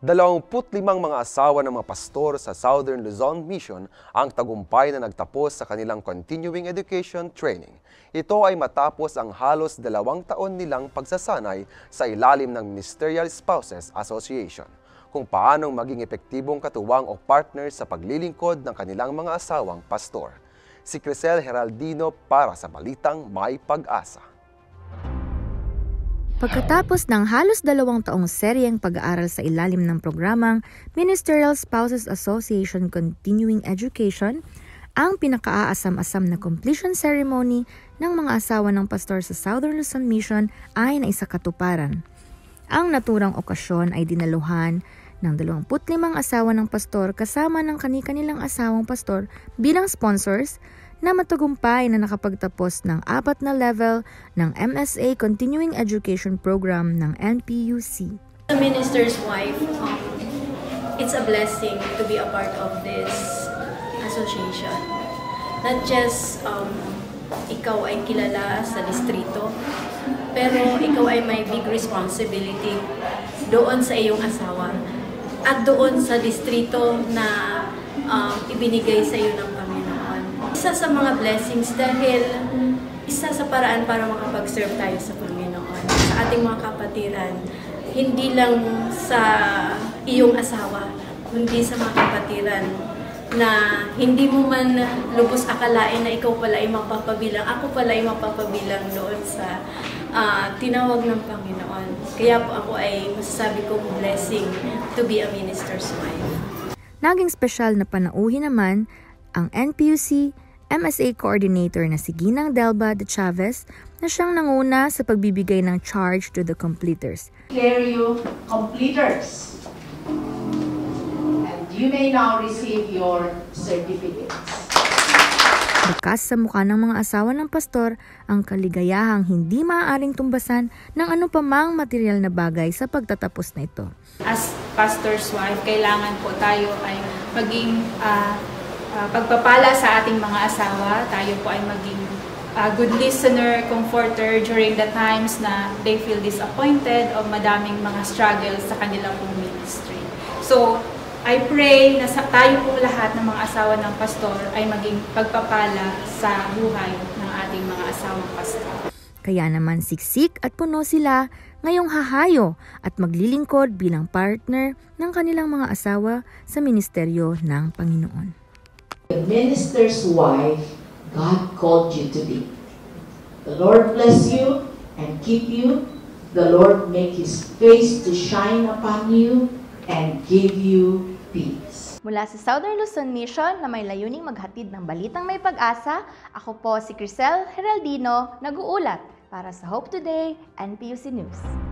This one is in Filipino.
25 mga asawa ng mga pastor sa Southern Luzon Mission ang tagumpay na nagtapos sa kanilang continuing education training. Ito ay matapos ang halos 2 taon nilang pagsasanay sa ilalim ng Ministerial Spouses Association, kung paanong maging epektibong katuwang o partner sa paglilingkod ng kanilang mga asawang pastor. Si Crisel Heraldino para sa Balitang May Pag-asa. Pagkatapos ng halos 2 taong seryeng pag-aaral sa ilalim ng programang Ministerial Spouses Association Continuing Education, ang pinakaaasam-asam na completion ceremony ng mga asawa ng pastor sa Southern Luzon Mission ay naisakatuparan. Ang naturang okasyon ay dinaluhan ng 25 asawa ng pastor kasama ng kani-kanilang asawang pastor bilang sponsors na matagumpay na nakapagtapos ng 4 na level ng MSA Continuing Education Program ng NPUC. As a minister's wife, it's a blessing to be a part of this association. Not just ikaw ay kilala sa distrito, pero ikaw ay may big responsibility doon sa iyong asawa at doon sa distrito na ibinigay sa iyo ng Panginoon. Isa sa mga blessings dahil isa sa paraan para makapag-serve tayo sa Panginoon, sa ating mga kapatiran, hindi lang sa iyong asawa, kundi sa mga kapatiran na hindi mo man lubos akalain na ikaw pala ay mapapabilang, ako pala ay mapapabilang doon sa tinawag ng Panginoon. Kaya po ako ay masasabi kong blessing to be a minister's wife. Naging special na panauhin naman ang NPUC MSA Coordinator na si Ginang Delba de Chavez na siyang nanguna sa pagbibigay ng charge to the completers. Declare you completers, and you may now receive your certificates. Bukas sa mukha ng mga asawa ng pastor ang kaligayahang hindi maaaring tumbasan ng anumang material na bagay sa pagtatapos na ito. As pastor's wife, kailangan po tayo ay maging pagpapala sa ating mga asawa. Tayo po ay maging good listener, comforter during the times na they feel disappointed o madaming mga struggles sa kanilang ministry. So, I pray na tayo po lahat ng mga asawa ng pastor ay maging pagpapala sa buhay ng ating mga asawang pastor. Kaya naman siksik at puno sila ngayong hahayo at maglilingkod bilang partner ng kanilang mga asawa sa ministeryo ng Panginoon. The minister's wife God called you to be. The Lord bless you and keep you. The Lord make His face to shine upon you and give you peace. Mula sa Southern Luzon Mission na may layuning maghatid ng balitang may pag-asa, ako po si Crisel Heraldino, nag-uulat para sa Hope Today, NPUC News.